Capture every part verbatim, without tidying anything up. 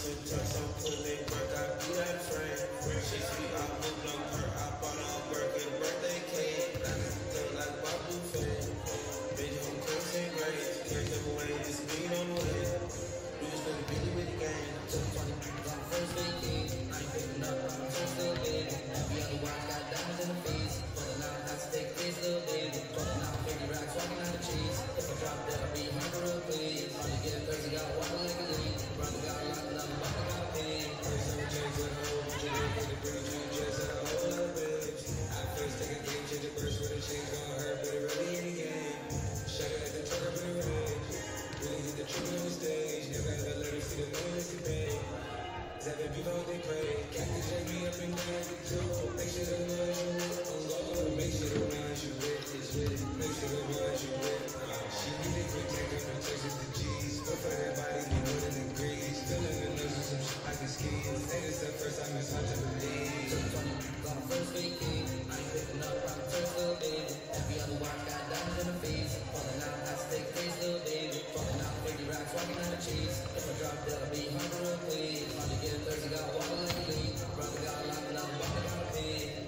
some trust, I'm pulling work, I be that friend. She sweet, I moved on her, I bought on Birkin birthday cake. I look like my buffet. Bitch, I'm crimson grace. Can't step away, this beat on the way. We just gonna beat it with the game. Took twenty pounds on the first day king. I ain't picking up, I'm still baby. Every other watch got diamonds in the face. Pulling out hot stick, face, little baby. Pulling out fifty racks, walking out the cheese. If I drop that, I'll be hungry real please. All you get thirsty, gotta walk like a lead. Brother got locked up, but I gotta pay. First time change the whole, but you look at the green, you just a whole lot of bitch. I first take a game, change the burst with a change, gon' hurt, but it really ain't a game. Shut it at the truck up in the range. Really hit the truth on the stage. Never ever let me see the million that you pay. Seven people they pray. Captain J me up in there with two. Make sure the ones you with on low. Make sure the ones you with is with it. Make sure the ones you with. She need a quick take on the touches the G's. But for that body, be more than degrees. Feeling the nose with some shit I can ski. Say this the first time it's hard to believe. Took twenty on the first weekend. I ain't picking up, I'm first little baby. Every other watch got diamonds in the face. Pulling out hot stick, face, little baby. Pulling out fifty racks, walking out the cheese. If I drop that, I'll be hungry real please. All you get thirsty, got water like a lead. Brother got locked up, but I gotta pay.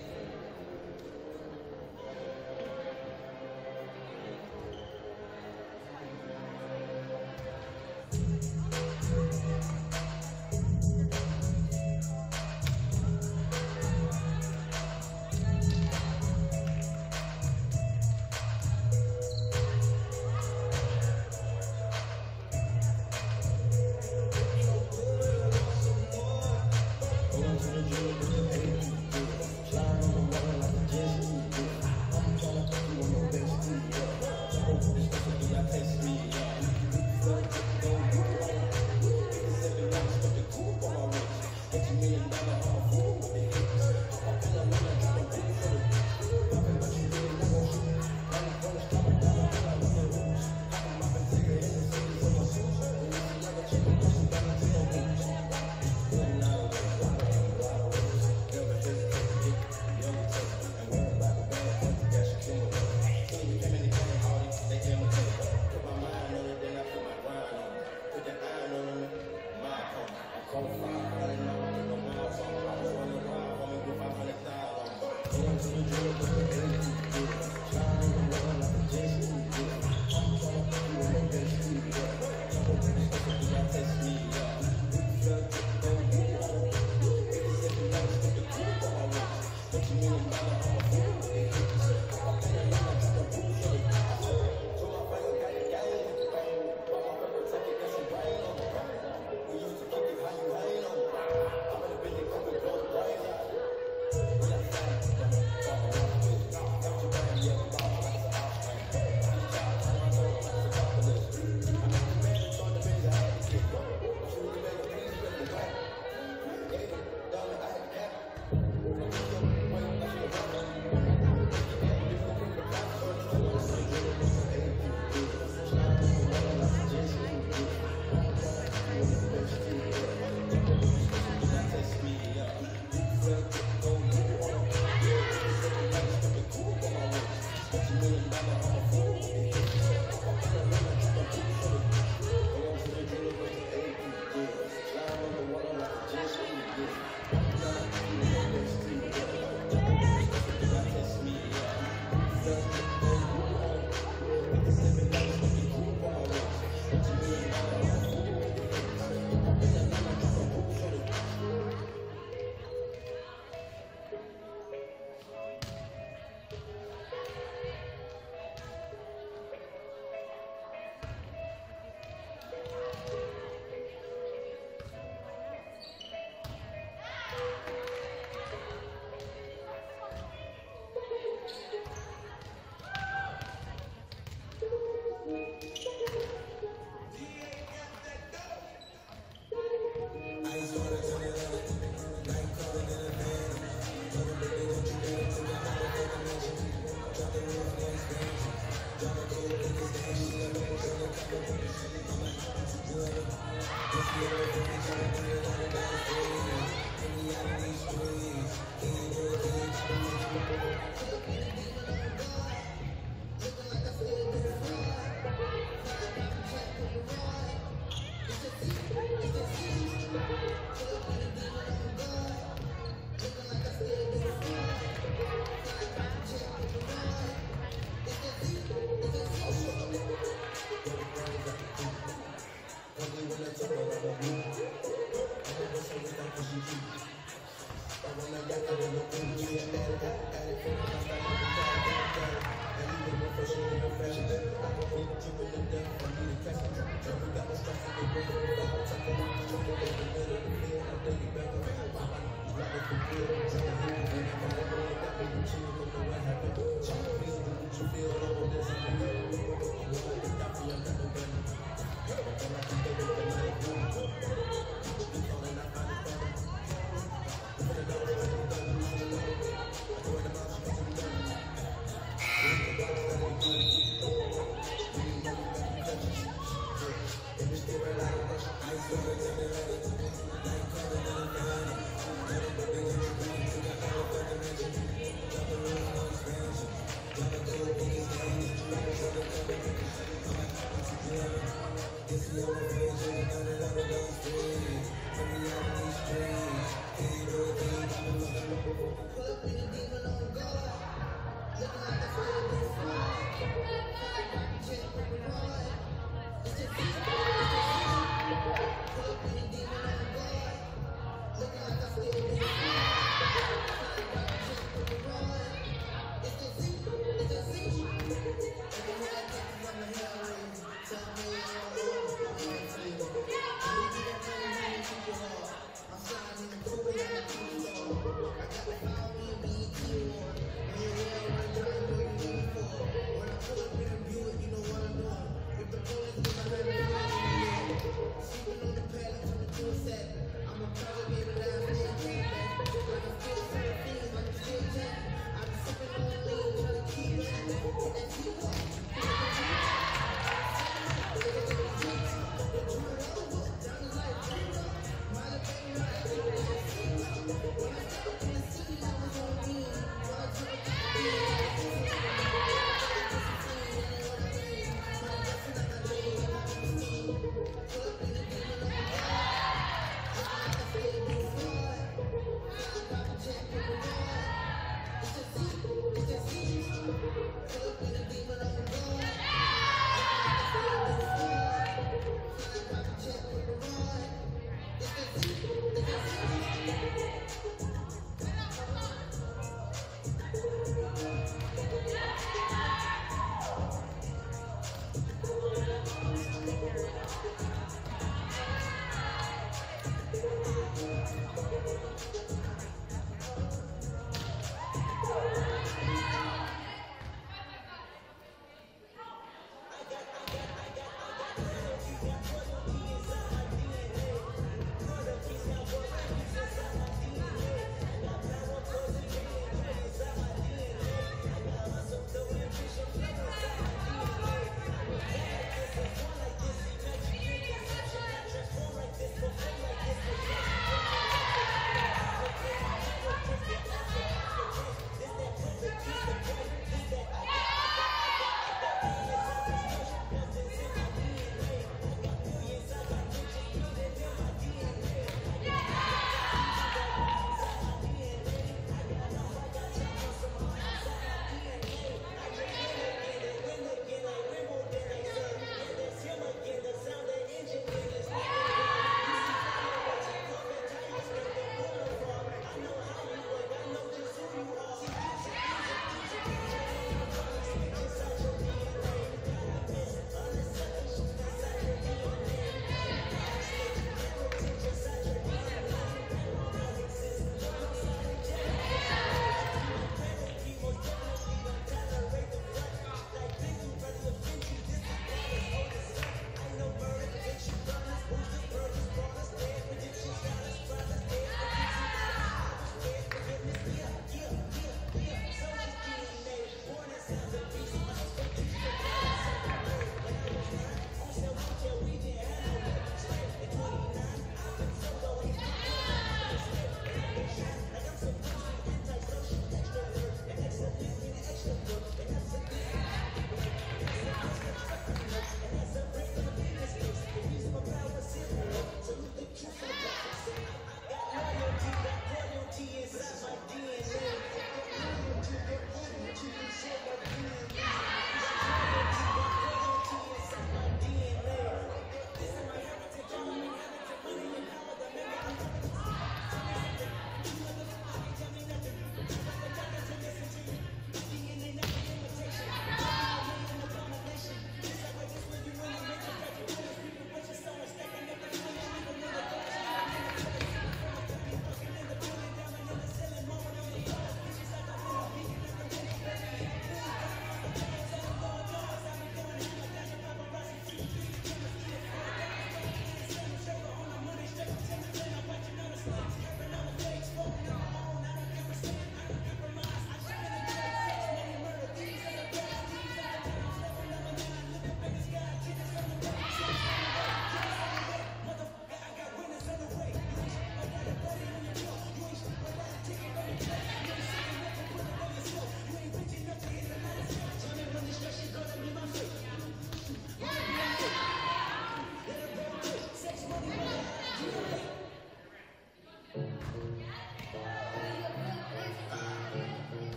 If it's still like a rush, I feel it,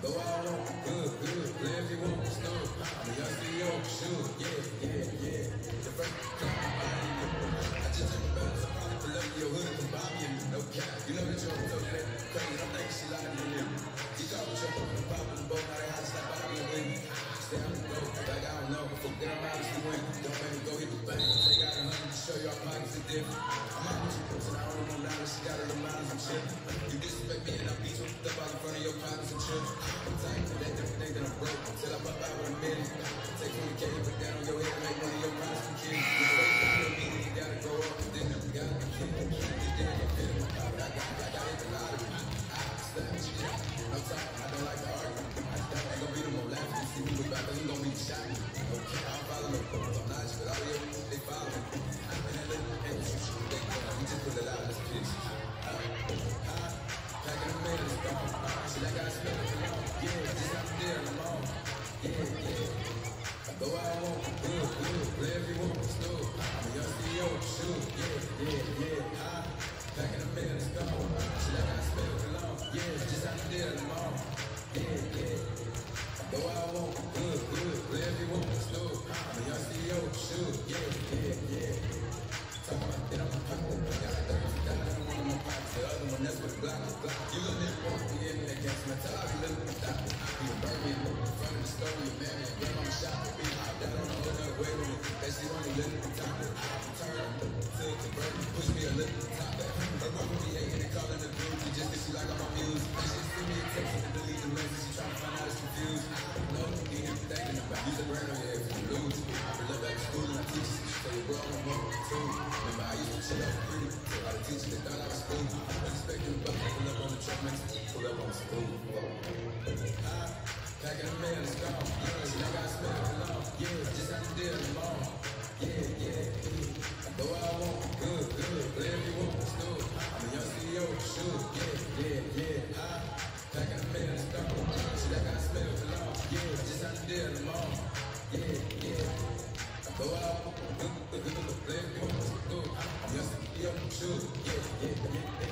Go all on, good, good, play if you want, snow. I'm a young C E O, sure, yeah, yeah, yeah. The first time I buy you, I just took a bounce, I probably pull up your hood and buy me a no cap. You know that you're so crazy, I'm thinking she lied to you. You call me trouble, I'm popping the boat, now they hot, stop by me and win. Stay on the go, like I don't know, fuck that I'm obviously win. Don't make me go hit the bank, take out a hundred to show you our pockets are different. I'm out with you, and I don't know now that she got her remind some shit. You disrespect me and I beat you up out in front of your pockets and shit. I'm tight, let them think that I'm broke until I pop out with a million. Take twenty K, put that on your head and make one of your pockets some kids. You know, you need it, you gotta grow up, and then you gotta be kidding. You did it, you my pocket, I got, I got it, a lot of it. I slap shit, no time, I don't like to argue. I ain't gon' beat them on laughing, you see me with back, but you gon' be shot. Okay, I don't follow no phones, I'm not, but all of you, they follow me. I'm in that little, and they go, we just put it out in this pitch. Packing a man, it's gone. Shit, I gotta spend it alone. Yeah, just out there, I'm on. Yeah, yeah. I go out, I want, good, good. Play if you want, still. I'm a young C E O, sure. Yeah, yeah, yeah. I, packing a man, it's gone. Shit, I gotta spend it alone. Yeah, just out there, I'm on. Yeah, yeah. I go out, I want, good, good. Play if you want, still. I'm a young C E O, sure. Yeah, yeah, yeah. Talk about it, I'm a pocket. I got a thirty dollars in one of my pockets. The other one, that's what the block is. You look at me, you get me that gas, my top, you look at the top. You a burn me in front of the store, you man, and get on the shop. Be out there, don't know that way with it. That shit only look at the top. I turn to convert, push me a little at the top. Her work with me, hating and calling the dude. She just thinks she like I'm on music. And she send me a text and delete the message. She trying to find out it's confused. I don't know, you ain't thinking about. Use a brain on your head if you lose. I love back to school and I teach you. So your bro, I'm on too. Remember, I used to chill out pretty. So all the teachers, they thought I was cool. I expect them to pull up on the truck, man. Pull up on the school. I, packing a man, it's gone. Yeah, so I gotta spend it alone. Yeah, just have to deal with them all. Yeah, yeah, yeah. I go out, I want, good, good. Play if you want, still. I'm a young C E O, sure. Yeah, yeah, yeah. I, packing a man, it's gone. So I gotta spend it alone. Yeah, just have to deal with them all. Yeah, yeah. Go out, good, good, good, play if you want, still. I'm a young C E O, sure. Yeah, yeah, yeah, yeah.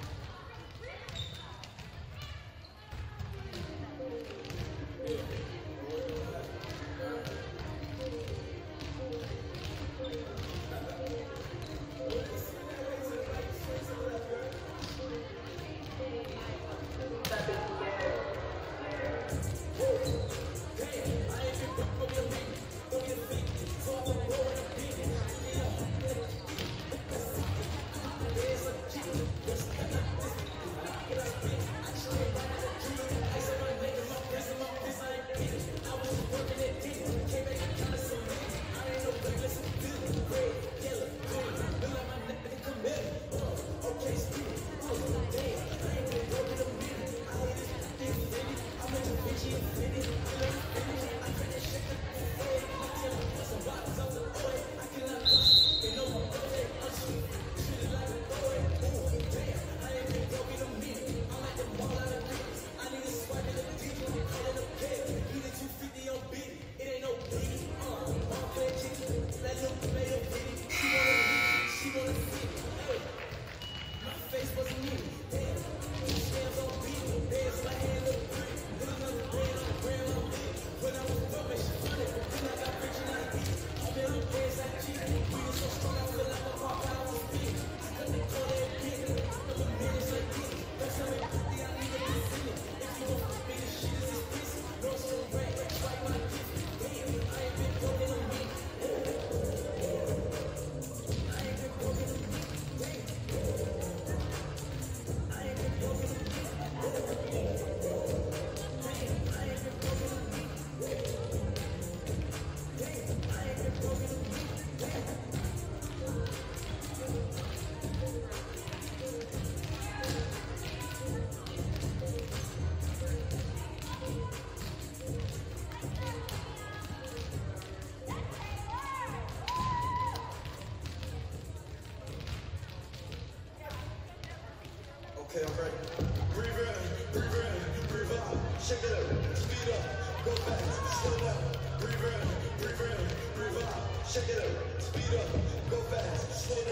Okay, I'm ready. Breathe in, breathe in, breathe out. Shake it up, speed up, go fast, slow down. Breathe in, breathe in, breathe out. Shake it up, speed up, go fast, slow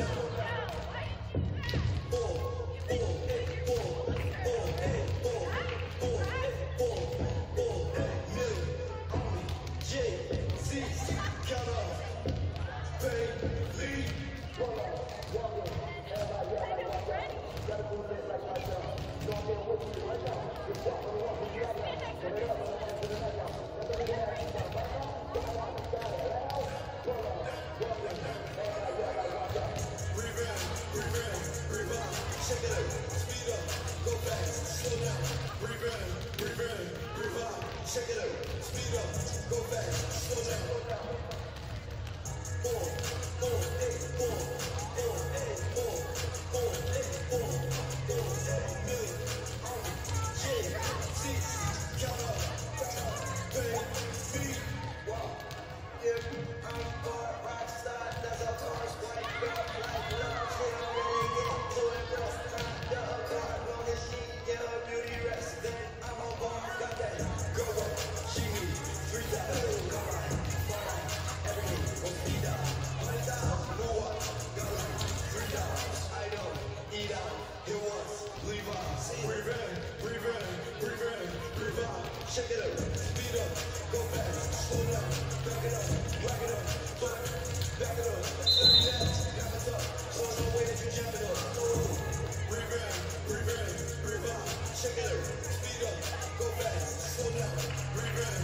down. Four, four, four, four, four, four, four, four. shake it up, speed up, go fast, slow down. More, more, hey, more, more, hey, more, more, hey, more, more, hey, million, um, yeah, six, count up, count up, bang, me, wow. Yeah, I'm a rock star, that's a cars, white girl, black love, shit, I'm ready to get to it, bro. The car, long as she get her beauty rest, then I'm a bar, got that girl, what she need, three thousand, come on, fly, everything, go speed up, hundred thousand, know what, got like three dollars, I don't eat out, hit once, leave out, breathe in, breathe in, breathe in, breathe out, shake it up, speed up, go fast, slow down, back it up, rack it up, back, back it up, thirty laps, got it up, so no way that you jam it up, breathe in, breathe in, breathe out, shake it up, speed up, go fast, slow down, breathe in.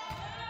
Yeah.